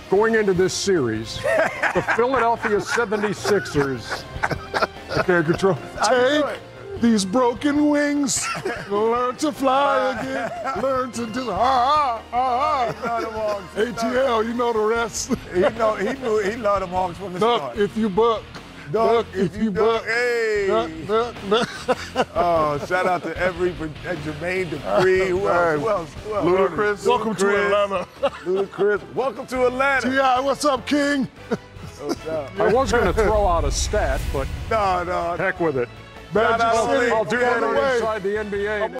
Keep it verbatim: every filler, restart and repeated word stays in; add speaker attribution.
Speaker 1: going into this series, the Philadelphia seventy-sixers. I can't control.
Speaker 2: Take these broken wings, learn to fly again, learn to do ha ha ha. A T L, you know the rest.
Speaker 3: He know he knew he loved them Hawks from the
Speaker 2: Duck
Speaker 3: start.
Speaker 2: if you buck.
Speaker 3: Duck,
Speaker 2: Duck if you buck.
Speaker 3: Hey.
Speaker 2: Duck, duck, duck.
Speaker 3: Oh, shout out to every Jermaine Dupri. Who else? Who else? Who else?
Speaker 2: Ludacris. Welcome to Atlanta.
Speaker 3: Ludacris. Welcome to Atlanta.
Speaker 2: T I, what's up, King?
Speaker 1: I was going to throw out a stat, but
Speaker 3: No, no.
Speaker 1: heck with it.
Speaker 2: Magic
Speaker 3: out
Speaker 2: City.
Speaker 1: I'll do that
Speaker 2: Away.
Speaker 1: inside the N B A.